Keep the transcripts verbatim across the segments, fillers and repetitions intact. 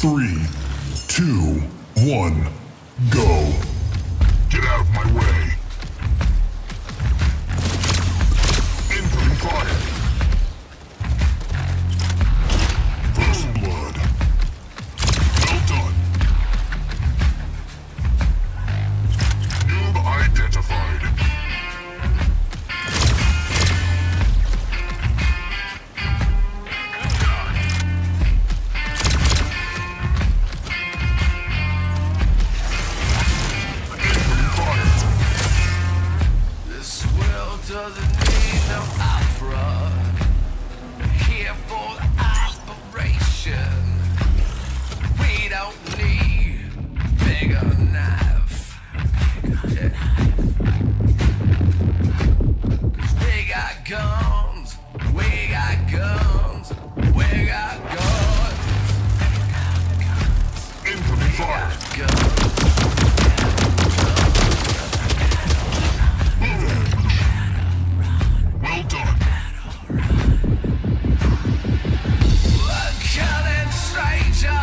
Three, two, one, go. Get out of my way. Incoming fire. First blood. Well done. Noob identified. Doesn't need no opera. Here for the operation. We don't need bigger knife. Cause we got guns. We got guns. We got guns. Incoming fire. We got guns. Well done. We're killing strangers.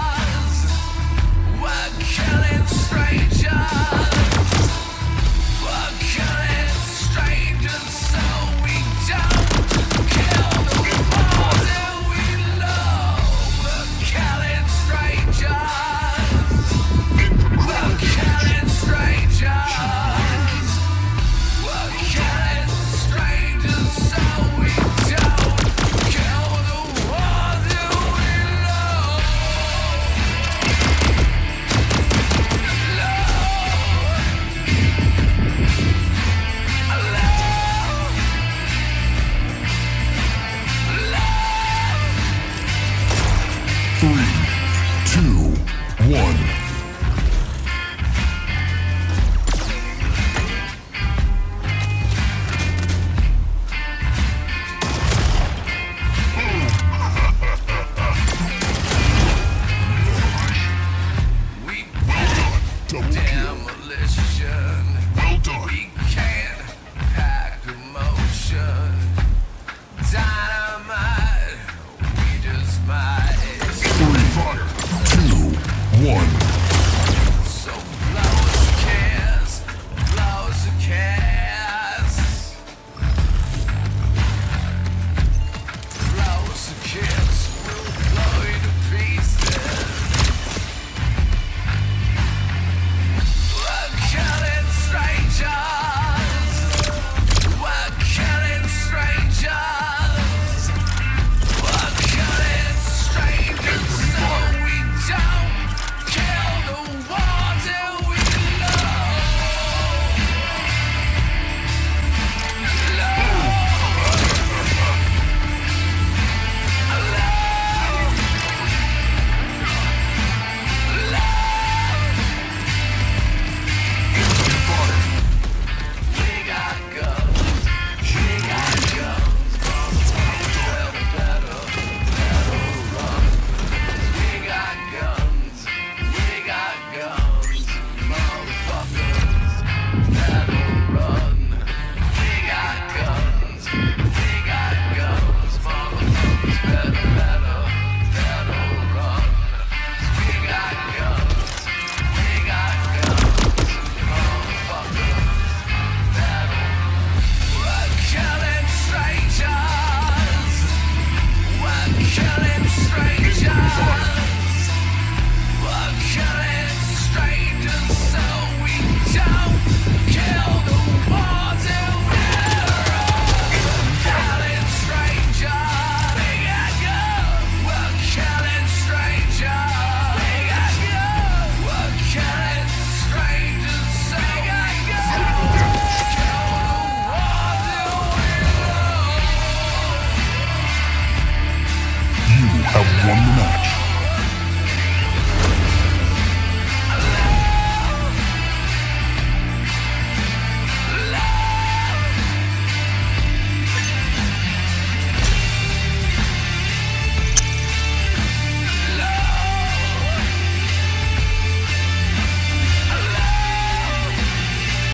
We're killing strangers. We're killing strangers so we don't kill the ones that we love. We're killing strangers. We're killing strangers. We're killing strangers so we don't kill the ones that we love. Three, two, one.